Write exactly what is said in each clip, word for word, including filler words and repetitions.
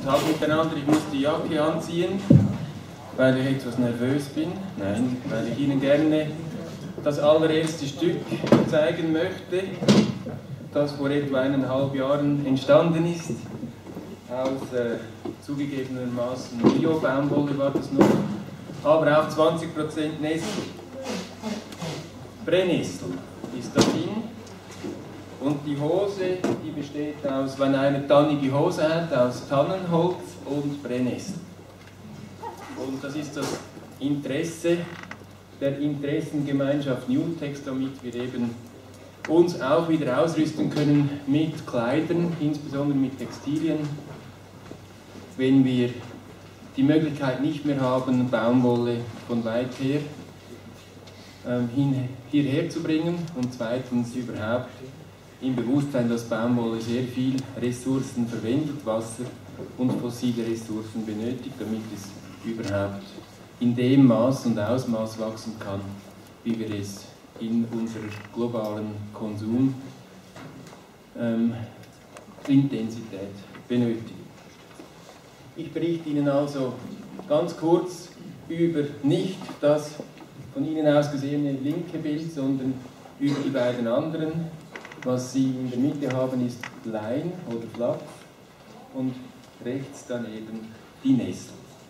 Tag miteinander. Ich muss die Jacke anziehen, weil ich etwas nervös bin. Nein, weil ich Ihnen gerne das allererste Stück zeigen möchte, das vor etwa eineinhalb Jahren entstanden ist. Aus äh, zugegebenermaßen Bio-Baumwolle war das noch, aber auch zwanzig Prozent Nestel. Brennnessel ist da drin. Und die Hose, die besteht aus, wenn einer tannige Hose hat, aus Tannenholz und Brennnessel. Und das ist das Interesse der Interessengemeinschaft Newtex, damit wir eben uns auch wieder ausrüsten können mit Kleidern, insbesondere mit Textilien, wenn wir die Möglichkeit nicht mehr haben, Baumwolle von weit her ähm, hin, hierher zu bringen, und zweitens überhaupt im Bewusstsein, dass Baumwolle sehr viel Ressourcen verwendet, Wasser und fossile Ressourcen benötigt, damit es überhaupt in dem Maß und Ausmaß wachsen kann, wie wir es in unserer globalen Konsumintensität ähm, benötigen. Ich berichte Ihnen also ganz kurz über nicht das von Ihnen aus gesehene linke Bild, sondern über die beiden anderen. Was Sie in der Mitte haben, ist Lein oder Flachs und rechts daneben die Nessel.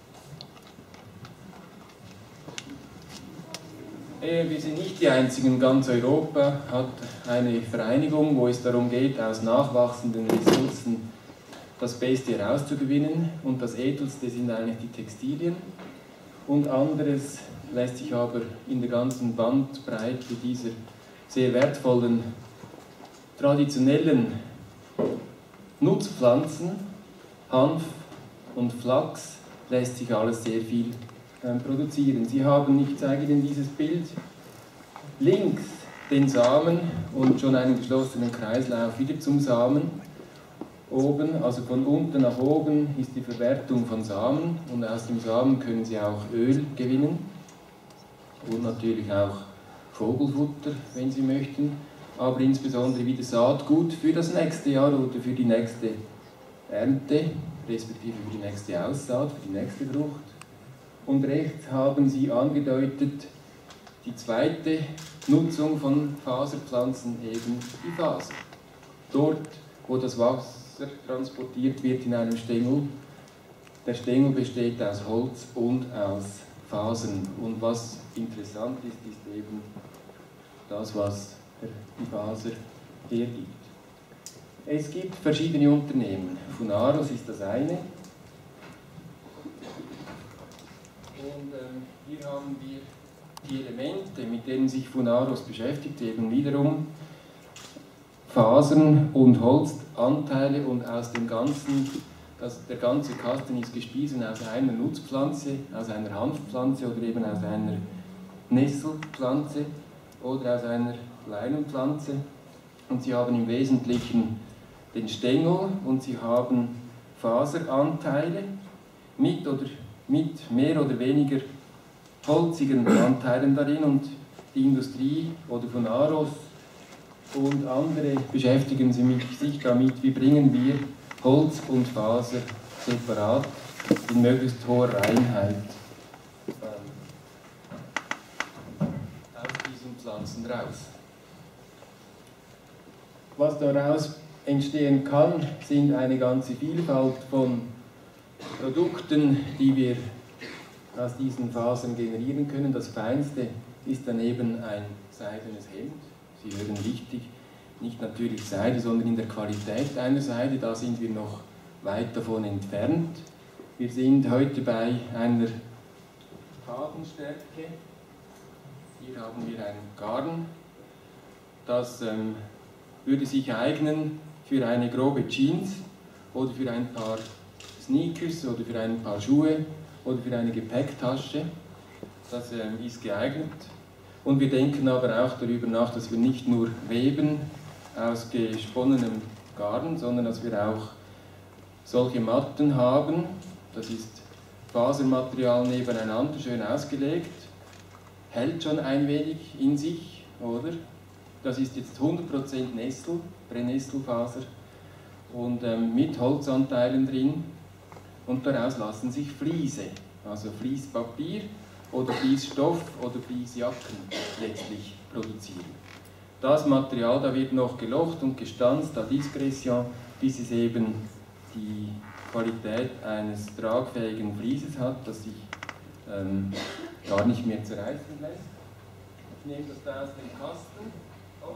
Wir sind nicht die einzigen. Ganz Europa hat eine Vereinigung, wo es darum geht, aus nachwachsenden Ressourcen das Beste herauszugewinnen, und das Edelste sind eigentlich die Textilien. Und anderes lässt sich aber in der ganzen Bandbreite dieser sehr wertvollen traditionellen Nutzpflanzen, Hanf und Flachs, lässt sich alles sehr viel äh, produzieren. Sie haben, ich zeige Ihnen dieses Bild, links den Samen und schon einen geschlossenen Kreislauf wieder zum Samen. Oben, also von unten nach oben, ist die Verwertung von Samen, und aus dem Samen können Sie auch Öl gewinnen und natürlich auch Vogelfutter, wenn Sie möchten, aber insbesondere wieder Saatgut für das nächste Jahr oder für die nächste Ernte, respektive für die nächste Aussaat, für die nächste Frucht. Und rechts haben Sie angedeutet die zweite Nutzung von Faserpflanzen, eben die Faser. Dort, wo das Wasser transportiert wird in einem Stängel. Der Stängel besteht aus Holz und aus Fasern. Und was interessant ist, ist eben das, was die Faser hergibt. Es gibt verschiedene Unternehmen. Funaros ist das eine. Und ähm, hier haben wir die Elemente, mit denen sich Funaros beschäftigt, eben wiederum Fasern und Holzanteile, und aus dem Ganzen, das, der ganze Kasten ist gespiesen aus einer Nutzpflanze, aus einer Hanfpflanze oder eben aus einer Nesselpflanze oder aus einer Leinenpflanze. Und Sie haben im Wesentlichen den Stängel und Sie haben Faseranteile mit, oder, mit mehr oder weniger holzigen Anteilen darin, und die Industrie oder Funaros und andere beschäftigen sich damit, wie bringen wir Holz und Faser separat in möglichst hoher Reinheit ähm, aus diesen Pflanzen raus. Was daraus entstehen kann, sind eine ganze Vielfalt von Produkten, die wir aus diesen Fasern generieren können. Das Feinste ist daneben ein seidenes Hemd. Sie hören richtig, nicht natürlich Seide, sondern in der Qualität einer Seide, da sind wir noch weit davon entfernt. Wir sind heute bei einer Fadenstärke. Hier haben wir ein Garn, das ähm, würde sich eignen für eine grobe Jeans oder für ein paar Sneakers oder für ein paar Schuhe oder für eine Gepäcktasche. Das ähm, ist geeignet. Und wir denken aber auch darüber nach, dass wir nicht nur weben aus gesponnenem Garn, sondern dass wir auch solche Matten haben. Das ist Fasermaterial nebeneinander, schön ausgelegt, hält schon ein wenig in sich, oder? Das ist jetzt hundert Prozent Nessel, Brennnesselfaser, und ähm, mit Holzanteilen drin. und daraus lassen sich Fliese, also Fließpapier oder Fließstoff oder Fließjacken letztlich produzieren. Das Material, da wird noch gelocht und gestanzt à discrétion, bis es eben die Qualität eines tragfähigen Flieses hat, das sich ähm, gar nicht mehr zerreißen lässt. Ich nehme das da aus dem Kasten. Oh,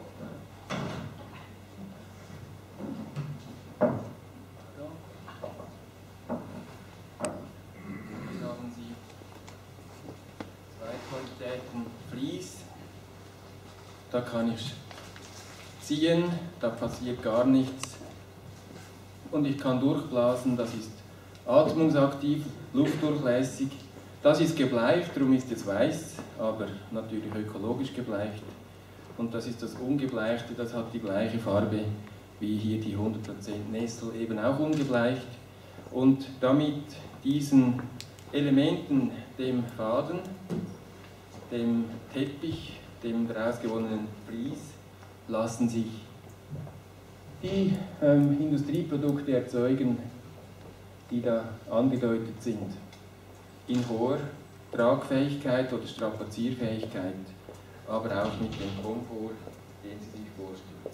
hier haben Sie zwei Qualitäten Vlies. Da kann ich ziehen, da passiert gar nichts. Und ich kann durchblasen, das ist atmungsaktiv, luftdurchlässig. Das ist gebleicht, darum ist es weiß, aber natürlich ökologisch gebleicht. Und das ist das Ungebleichte, das hat die gleiche Farbe wie hier die hundert Prozent Nestle, eben auch ungebleicht. Und damit diesen Elementen, dem Faden, dem Teppich, dem daraus gewonnenen Vlies, lassen sich die ähm, Industrieprodukte erzeugen, die da angedeutet sind, in hoher Tragfähigkeit oder Strapazierfähigkeit, aber auch mit dem Komfort, den Sie sich vorstellen.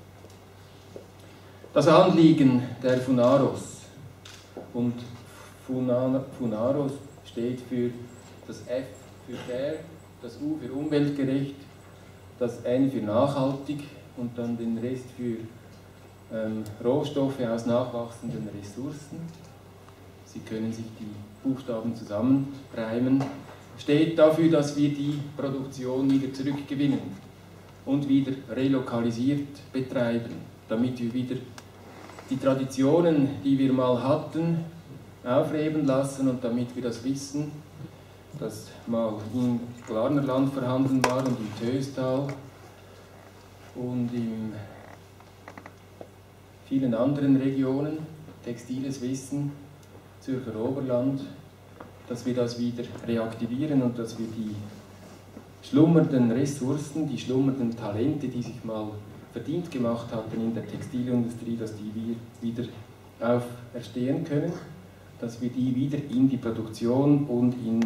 Das Anliegen der Funaros, und Funaros steht für das F für fair, das U für umweltgerecht, das N für nachhaltig und dann den Rest für ähm, Rohstoffe aus nachwachsenden Ressourcen. Sie können sich die Buchstaben zusammenreimen. Steht dafür, dass wir die Produktion wieder zurückgewinnen und wieder relokalisiert betreiben, damit wir wieder die Traditionen, die wir mal hatten, aufleben lassen und damit wir das Wissen, das mal im Glarnerland vorhanden war und im Töstal und in vielen anderen Regionen, textiles Wissen, Zürcher Oberland, dass wir das wieder reaktivieren und dass wir die schlummernden Ressourcen, die schlummernden Talente, die sich mal verdient gemacht hatten in der Textilindustrie, dass die wir wieder auferstehen können, dass wir die wieder in die Produktion und in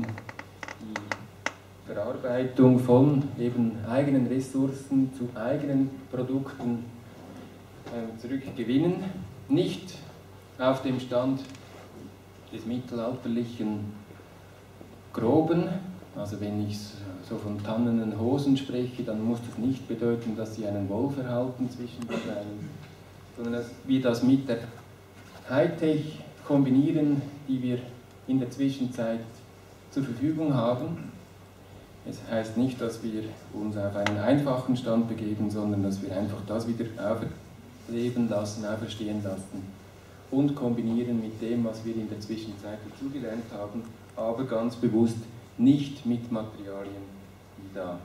die Verarbeitung von eben eigenen Ressourcen zu eigenen Produkten äh, zurückgewinnen. Nicht auf dem Stand des mittelalterlichen Groben, also wenn ich so von tannenen Hosen spreche, dann muss das nicht bedeuten, dass sie einen Wohlverhalten zwischen den Beinen, sondern dass wir das mit der Hightech kombinieren, die wir in der Zwischenzeit zur Verfügung haben. Es heißt nicht, dass wir uns auf einen einfachen Stand begeben, sondern dass wir einfach das wieder auferleben lassen, auferstehen lassen und kombinieren mit dem, was wir in der Zwischenzeit dazugelernt haben, aber ganz bewusst nicht mit Materialien, die da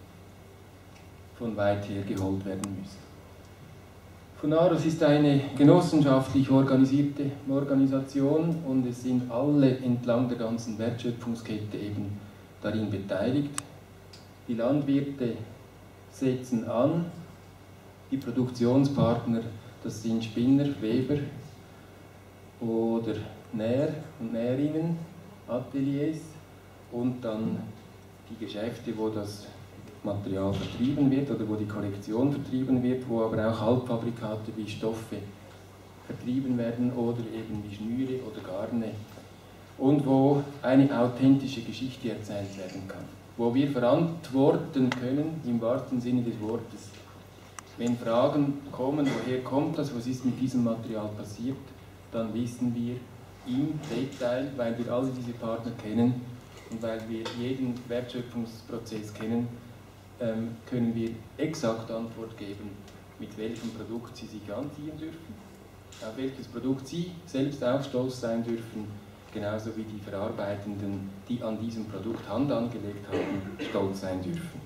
von weit her geholt werden müssen. Funaros ist eine genossenschaftlich organisierte Organisation und es sind alle entlang der ganzen Wertschöpfungskette eben darin beteiligt. Die Landwirte setzen an, die Produktionspartner, das sind Spinner, Weber oder Näher und Näherinnen, Ateliers und dann die Geschäfte, wo das Material vertrieben wird oder wo die Kollektion vertrieben wird, wo aber auch Halbfabrikate wie Stoffe vertrieben werden oder eben wie Schnüre oder Garne und wo eine authentische Geschichte erzählt werden kann, wo wir verantworten können, im wahrsten Sinne des Wortes. Wenn Fragen kommen, woher kommt das, was ist mit diesem Material passiert, dann wissen wir im Detail, weil wir alle diese Partner kennen und weil wir jeden Wertschöpfungsprozess kennen, können wir exakt Antwort geben, mit welchem Produkt Sie sich anziehen dürfen, auf welches Produkt Sie selbst auch stolz sein dürfen, genauso wie die Verarbeitenden, die an diesem Produkt Hand angelegt haben, stolz sein dürfen.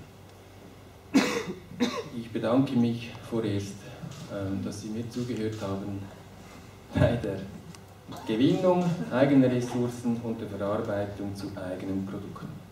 Ich bedanke mich vorerst, dass Sie mir zugehört haben bei der Gewinnung eigener Ressourcen und der Verarbeitung zu eigenen Produkten.